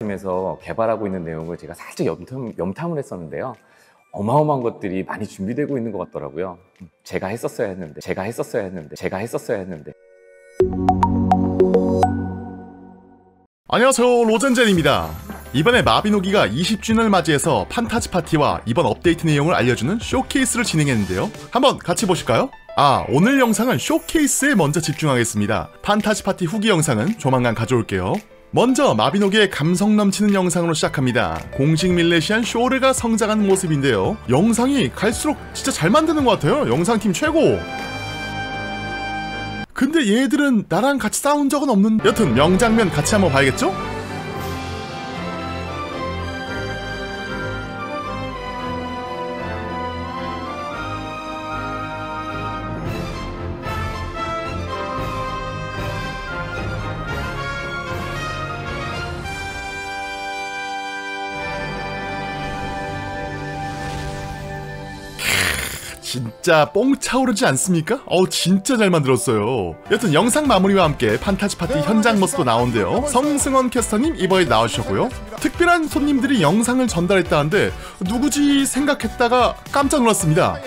팀에서 개발하고 있는 내용을 제가 살짝 염탐을 했었는데요. 어마어마한 것들이 많이 준비되고 있는 것 같더라고요. 제가 했었어야 했는데. 안녕하세요, 로젠젤입니다. 이번에 마비노기가 20주년을 맞이해서 판타지 파티와 이번 업데이트 내용을 알려주는 쇼케이스를 진행했는데요. 한번 같이 보실까요? 오늘 영상은 쇼케이스에 먼저 집중하겠습니다. 판타지 파티 후기 영상은 조만간 가져올게요. 먼저 마비노기의 감성 넘치는 영상으로 시작합니다. 공식 밀레시안 쇼르가 성장하는 모습인데요. 영상이 갈수록 진짜 잘 만드는 것 같아요. 영상팀 최고! 근데 얘들은 나랑 같이 싸운 적은 없는... 여튼 명장면 같이 한번 봐야겠죠? 진짜 뽕 차오르지 않습니까? 진짜 잘 만들었어요. 여튼 영상 마무리와 함께 판타지 파티 현장 모습도 나오는데요. 성승원 캐스터님 이번에 나오셨고요. 특별한 손님들이 영상을 전달했다는데 누구지 생각했다가 깜짝 놀랐습니다.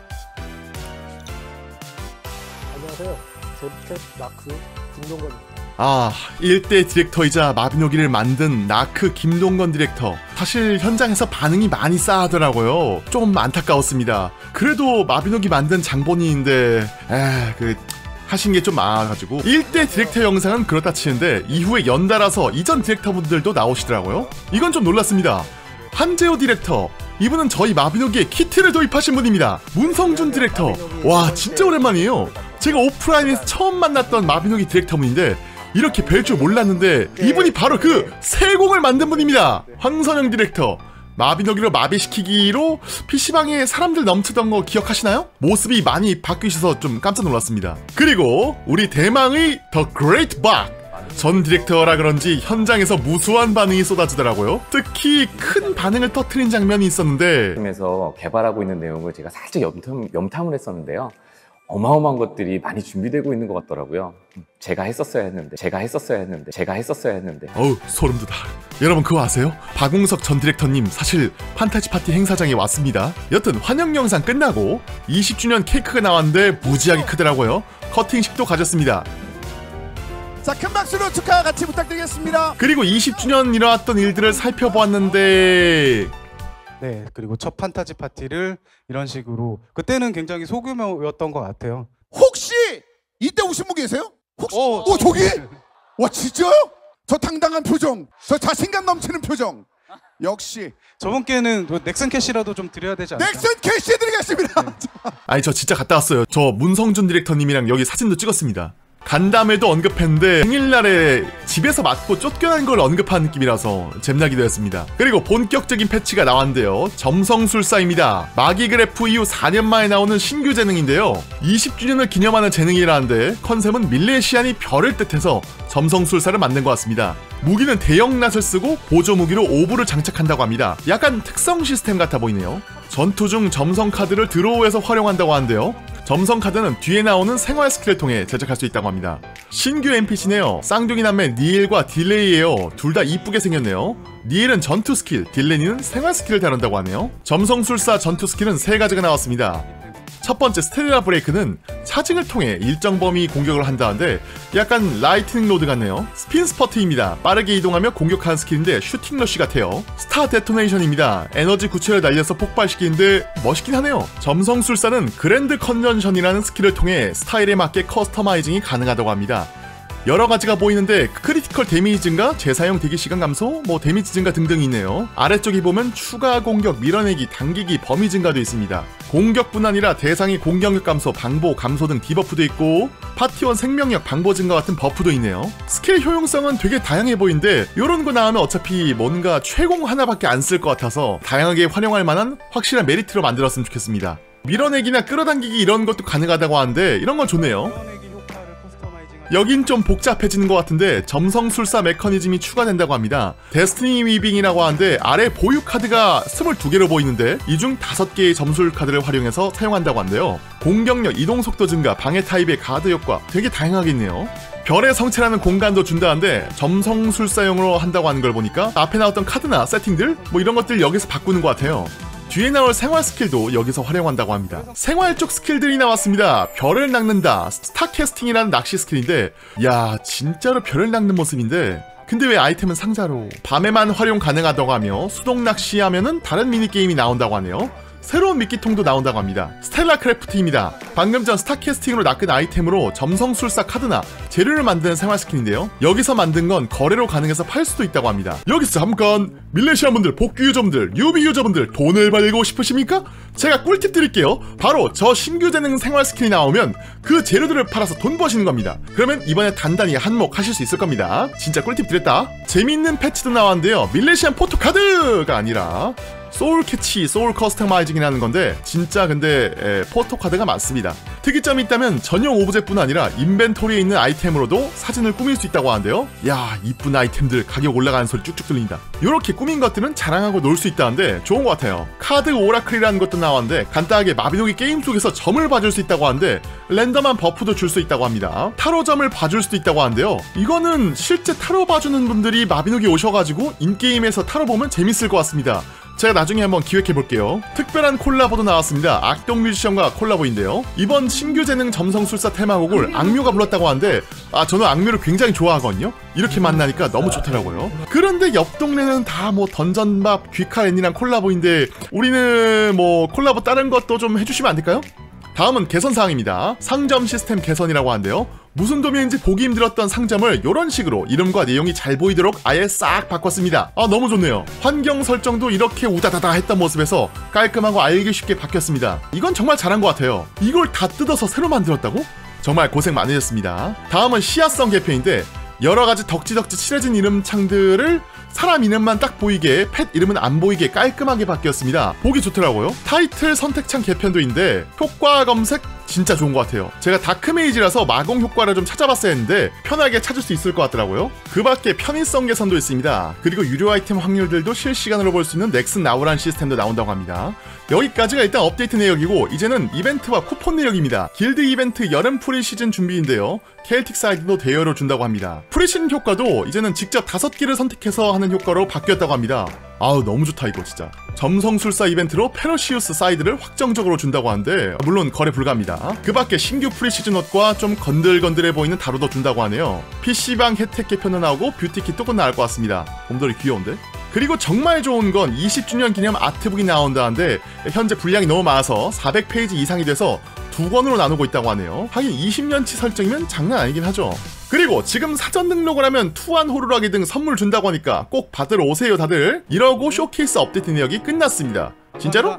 안녕하세요. 제북캣 나크 김동건입니다. 1대 디렉터이자 마비노기를 만든 나크 김동건 디렉터. 사실 현장에서 반응이 많이 싸하더라고요. 좀 안타까웠습니다. 그래도 마비노기 만든 장본인인데 하신 게 좀 많아가지고 1대 디렉터 영상은 그렇다 치는데 이후에 연달아서 이전 디렉터분들도 나오시더라고요. 이건 좀 놀랐습니다. 한재호 디렉터, 이분은 저희 마비노기에 키트를 도입하신 분입니다. 문성준 디렉터, 와 진짜 오랜만이에요. 제가 오프라인에서 처음 만났던 마비노기 디렉터분인데 이렇게 뵐 줄 몰랐는데 이분이 바로 그 세공을 만든 분입니다. 황선영 디렉터, 마비노기로 마비시키기로 PC방에 사람들 넘치던 거 기억하시나요? 모습이 많이 바뀌셔서 좀 깜짝 놀랐습니다. 그리고 우리 대망의 더 그레이트 박 전 디렉터라 그런지 현장에서 무수한 반응이 쏟아지더라고요. 특히 큰 반응을 터트린 장면이 있었는데 팀에서 개발하고 있는 내용을 제가 살짝 염탐을 했었는데요. 어마어마한 것들이 많이 준비되고 있는 것 같더라고요. 제가 했었어야 했는데. 소름 돋아. 여러분 그거 아세요? 박웅석 전 디렉터님 사실 판타지 파티 행사장에 왔습니다. 여튼 환영 영상 끝나고 20주년 케이크가 나왔는데 무지하게 크더라고요. 커팅식도 가졌습니다. 자, 큰 박수로 축하 같이 부탁드리겠습니다. 그리고 20주년 일어났던 일들을 살펴보았는데 네, 그리고 첫 판타지 파티를 이런 식으로, 그때는 굉장히 소규모였던 것 같아요. 혹시 이때 오신 분 계세요? 혹시? 저기? 와 진짜요? 저 당당한 표정, 저 자신감 넘치는 표정. 역시 저분께는 넥슨 캐시라도 좀 드려야 되지 않을까? 넥슨 캐시 드리겠습니다. 저 진짜 갔다 왔어요. 저 문성준 디렉터님이랑 여기 사진도 찍었습니다. 간담회도 언급했는데 생일날에 집에서 맞고 쫓겨난 걸 언급한 느낌이라서 잼나기도 했습니다. 그리고 본격적인 패치가 나왔는데요. 점성술사입니다. 마기그래프 이후 4년 만에 나오는 신규 재능인데요. 20주년을 기념하는 재능이라는데 컨셉은 밀레시안이 별을 뜻해서 점성술사를 만든 것 같습니다. 무기는 대형 낫을 쓰고 보조 무기로 오브를 장착한다고 합니다. 약간 특성 시스템 같아 보이네요. 전투 중 점성 카드를 드로우해서 활용한다고 하는데요. 점성 카드는 뒤에 나오는 생활 스킬을 통해 제작할 수 있다고 합니다. 신규 NPC네요. 쌍둥이 남매 니엘과 딜레이예요. 둘 다 이쁘게 생겼네요. 니엘은 전투 스킬, 딜레니는 생활 스킬을 다룬다고 하네요. 점성술사 전투 스킬은 3가지가 나왔습니다. 첫 번째 스텔라 브레이크는 차징을 통해 일정 범위 공격을 한다는데 약간 라이트닝 로드 같네요. 스핀 스퍼트입니다. 빠르게 이동하며 공격하는 스킬인데 슈팅 러쉬 같아요. 스타 데토네이션입니다. 에너지 구체를 날려서 폭발시키는데 멋있긴 하네요. 점성술사는 그랜드 컨전션이라는 스킬을 통해 스타일에 맞게 커스터마이징이 가능하다고 합니다. 여러가지가 보이는데 크리티컬 데미지 증가, 재사용 대기시간 감소, 데미지 증가 등등이 있네요. 아래쪽에 보면 추가 공격, 밀어내기, 당기기, 범위 증가도 있습니다. 공격뿐 아니라 대상의 공격력 감소, 방보, 감소 등 디버프도 있고 파티원 생명력, 방보 증가 같은 버프도 있네요. 스킬 효용성은 되게 다양해 보이는데 요런 거 나오면 어차피 뭔가 최공 하나밖에 안 쓸 것 같아서 다양하게 활용할 만한 확실한 메리트로 만들었으면 좋겠습니다. 밀어내기나 끌어당기기 이런 것도 가능하다고 하는데 이런 건 좋네요. 여긴 좀 복잡해지는 것 같은데 점성술사 메커니즘이 추가된다고 합니다. 데스티니 위빙이라고 하는데 아래 보유 카드가 22개로 보이는데 이 중 5개의 점술 카드를 활용해서 사용한다고 한대요. 공격력, 이동속도 증가, 방해 타입의 가드 효과 되게 다양하겠네요. 별의 성체라는 공간도 준다는데 점성술사용으로 한다고 하는 걸 보니까 앞에 나왔던 카드나 세팅들 뭐 이런 것들 여기서 바꾸는 것 같아요. 뒤에 나올 생활 스킬도 여기서 활용한다고 합니다. 생활 쪽 스킬들이 나왔습니다. 별을 낚는다. 스타캐스팅이라는 낚시 스킬인데 야 진짜로 별을 낚는 모습인데 근데 왜 아이템은 상자로 밤에만 활용 가능하다고 하며 수동 낚시하면은 다른 미니게임이 나온다고 하네요. 새로운 미끼통도 나온다고 합니다. 스텔라 크래프트입니다. 방금 전 스타캐스팅으로 낚은 아이템으로 점성술사 카드나 재료를 만드는 생활 스킬인데요. 여기서 만든 건 거래로 가능해서 팔 수도 있다고 합니다. 여기서 잠깐 밀레시아분들, 복귀 유저분들, 유비 유저분들 돈을 벌고 싶으십니까? 제가 꿀팁 드릴게요. 바로 저 신규 재능 생활 스킬이 나오면 그 재료들을 팔아서 돈 버시는 겁니다. 그러면 이번에 단단히 한몫 하실 수 있을 겁니다. 진짜 꿀팁 드렸다. 재미있는 패치도 나왔는데요. 밀레시안 포토카드가 아니라 소울 캐치, 소울 커스터마이징이라는 건데 진짜 근데 포토카드가 많습니다. 특이점이 있다면 전용 오브제뿐 아니라 인벤토리에 있는 아이템으로도 사진을 꾸밀 수 있다고 하는데요. 야 이쁜 아이템들 가격 올라가는 소리 쭉쭉 들린다. 요렇게 꾸민 것들은 자랑하고 놀 수 있다는데 좋은 것 같아요. 카드 오라클이라는 것도 나왔는데 간단하게 마비노기 게임 속에서 점을 봐줄 수 있다고 하는데 랜덤한 버프도 줄 수 있다고 합니다. 타로점을 봐줄 수도 있다고 하는데요. 이거는 실제 타로 봐주는 분들이 마비노기 오셔가지고 인게임에서 타로 보면 재밌을 것 같습니다. 제가 나중에 한번 기획해볼게요. 특별한 콜라보도 나왔습니다. 악동 뮤지션과 콜라보인데요. 이번 신규 재능 점성술사 테마곡을 악뮤가 불렀다고 하는데 저는 악뮤를 굉장히 좋아하거든요. 이렇게 만나니까 너무 좋더라고요. 그런데 옆 동네는 다 뭐 던전밥, 귀칼앤이랑 콜라보인데 우리는 뭐 콜라보 다른 것도 좀 해주시면 안 될까요? 다음은 개선사항입니다. 상점 시스템 개선이라고 하는데요. 무슨 도면인지 보기 힘들었던 상점을 이런 식으로 이름과 내용이 잘 보이도록 아예 싹 바꿨습니다. 너무 좋네요. 환경 설정도 이렇게 우다다다 했던 모습에서 깔끔하고 알기 쉽게 바뀌었습니다. 이건 정말 잘한 것 같아요. 이걸 다 뜯어서 새로 만들었다고? 정말 고생 많으셨습니다. 다음은 시야성 개편인데 여러가지 덕지덕지 칠해진 이름창들을 사람 이름만 딱 보이게, 펫 이름은 안 보이게 깔끔하게 바뀌었습니다. 보기 좋더라고요. 타이틀 선택창 개편도 있는데 효과 검색 진짜 좋은 것 같아요. 제가 다크메이지라서 마공 효과를 좀 찾아봤어야 했는데 편하게 찾을 수 있을 것 같더라고요. 그 밖에 편의성 개선도 있습니다. 그리고 유료 아이템 확률들도 실시간으로 볼 수 있는 넥슨 나우란 시스템도 나온다고 합니다. 여기까지가 일단 업데이트 내역이고 이제는 이벤트와 쿠폰 내역입니다. 길드 이벤트 여름 프리시즌 준비인데요. 켈틱 사이드도 대여로 준다고 합니다. 프리시즌 효과도 이제는 직접 5개를 선택해서 하는 효과로 바뀌었다고 합니다. 아우 너무 좋다 이거 진짜. 점성술사 이벤트로 페러시우스 사이드를 확정적으로 준다고 하는데 물론 거래 불가입니다. 그 밖에 신규 프리시즌 옷과 좀 건들건들해 보이는 다루도 준다고 하네요. PC방 혜택 개편도 나오고 뷰티킷도 곧 나올 것 같습니다. 곰돌이 귀여운데? 그리고 정말 좋은 건 20주년 기념 아트북이 나온다는데 현재 분량이 너무 많아서 400페이지 이상이 돼서 2권으로 나누고 있다고 하네요. 하긴 20년치 설정이면 장난 아니긴 하죠. 그리고 지금 사전 등록을 하면 투안 호루라기 등 선물 준다고 하니까 꼭 받으러 오세요 다들. 이러고 쇼케이스 업데이트 내역이 끝났습니다. 진짜로?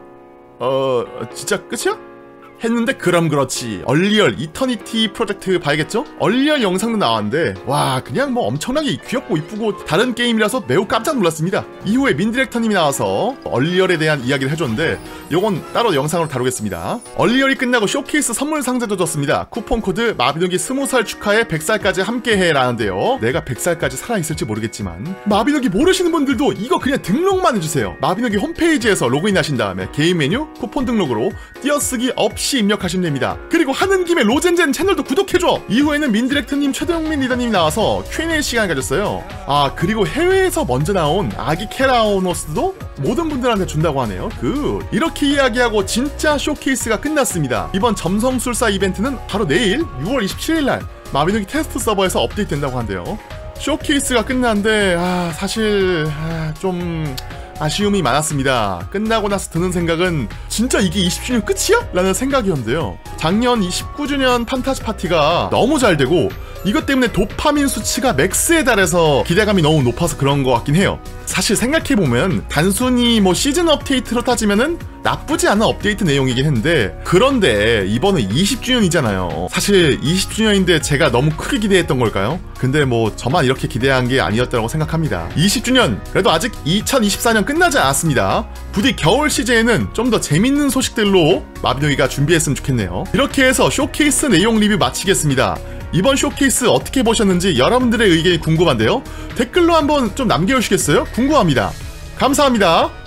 진짜 끝이야? 했는데 그럼 그렇지. 얼리얼 이터니티 프로젝트 봐야겠죠? 얼리얼 영상도 나왔는데 와 그냥 뭐 엄청나게 귀엽고 이쁘고 다른 게임이라서 매우 깜짝 놀랐습니다. 이후에 민 디렉터님이 나와서 얼리얼에 대한 이야기를 해줬는데 요건 따로 영상으로 다루겠습니다. 얼리얼이 끝나고 쇼케이스 선물 상자도 줬습니다. 쿠폰 코드 마비노기 20살 축하해 100살까지 함께해 라는데요. 내가 100살까지 살아있을지 모르겠지만 마비노기 모르시는 분들도 이거 그냥 등록만 해주세요. 마비노기 홈페이지에서 로그인 하신 다음에 게임 메뉴 쿠폰 등록으로 띄어쓰기 없이 입력하시면 됩니다. 그리고 하는 김에 로젠젠 채널도 구독해줘. 이후에는 민디렉터님 최동민 리더님이 나와서 Q&A 시간을 가졌어요. 그리고 해외에서 먼저 나온 아기 케라오노스도 모든 분들한테 준다고 하네요. 이렇게 이야기하고 진짜 쇼케이스가 끝났습니다. 이번 점성술사 이벤트는 바로 내일 6월 27일날 마비노기 테스트 서버에서 업데이트 된다고 한대요. 쇼케이스가 끝났는데 사실 좀 아쉬움이 많았습니다. 끝나고 나서 드는 생각은 진짜 이게 20주년 끝이야? 라는 생각이었는데요. 작년 29주년 판타지 파티가 너무 잘 되고 이것 때문에 도파민 수치가 맥스에 달해서 기대감이 너무 높아서 그런 것 같긴 해요. 사실 생각해보면 단순히 뭐 시즌 업데이트로 따지면은 나쁘지 않은 업데이트 내용이긴 했는데 그런데 이번은 20주년이잖아요. 사실 20주년인데 제가 너무 크게 기대했던 걸까요? 근데 뭐 저만 이렇게 기대한 게 아니었다고 생각합니다. 20주년 그래도 아직 2024년 끝나지 않았습니다. 부디 겨울 시즌에는 좀 더 재밌는 소식들로 마비노기가 준비했으면 좋겠네요. 이렇게 해서 쇼케이스 내용 리뷰 마치겠습니다. 이번 쇼케이스 어떻게 보셨는지 여러분들의 의견이 궁금한데요. 댓글로 한번 좀 남겨주시겠어요? 궁금합니다. 감사합니다.